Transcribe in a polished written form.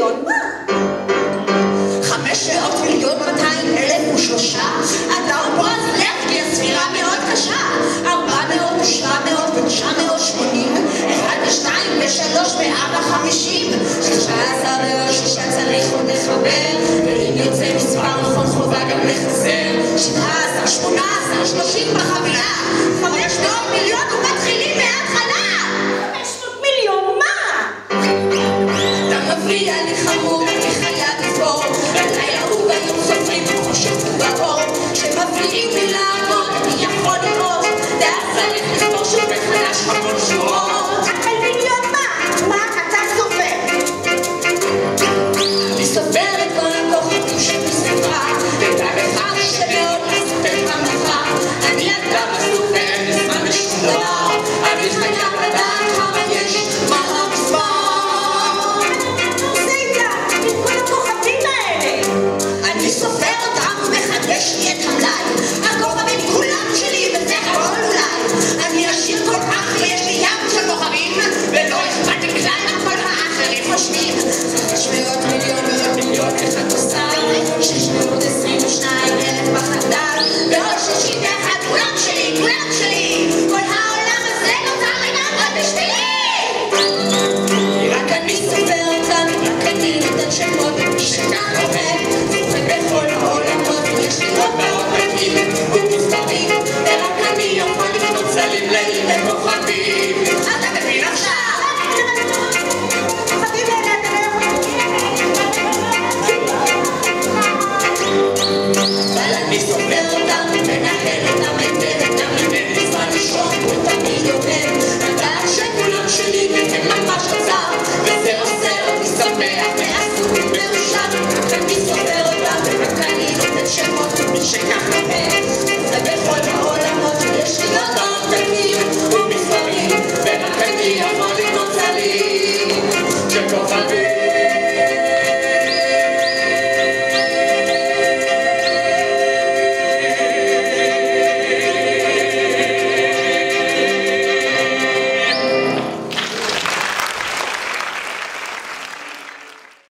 מיליון מה? 500,200,003 אדם בועז לב כי הספירה מאוד קשה 400 ו700 ו980 1 ו2 ו3 ו4 50 16 ו6 צריך עוד לחבר ואם יוצא מספר נכון חובה גם לחסר 17, 18, 30 בחבילה 500 מיליון ומתחילים מההתחלה 500 מיליון מה? אתה מפריע לי חמור אני חייב לפור בלילה הוא ביום סופרים וחושב הוא באור שמפריעים לי